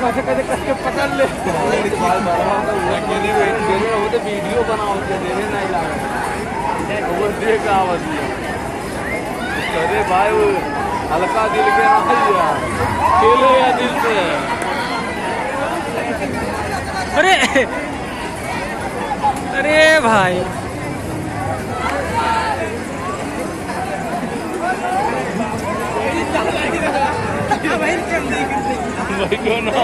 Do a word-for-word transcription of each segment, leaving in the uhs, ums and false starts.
कैसे कैसे करके पकड़ ले वो तो वीडियो बनाओ देने नहीं लगा वो देख आवाज अरे भाई वो हल्का दिल के ना खेले या दिल से। अरे अरे भाई भाई क्यों ना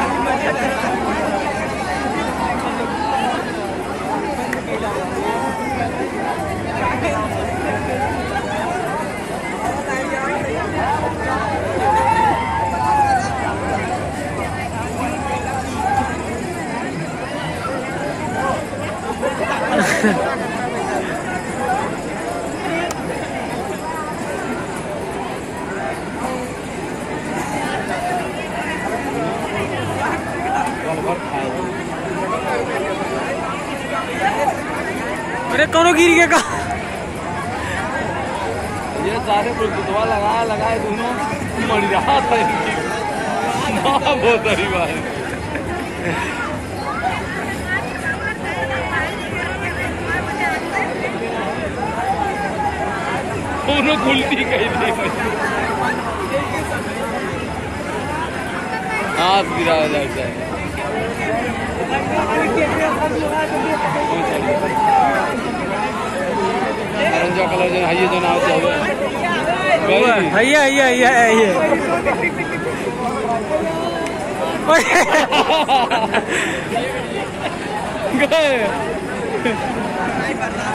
अरे कौन गिर गया का ये सारे दवा लगाया लगाए दोनों मर रहा था ना बहुत सारी बात दोनों उल्टी कही थी हाथ गिराया जाता है जो कलर जो है ये जो नाव से हुआ है ये ये ये ये गए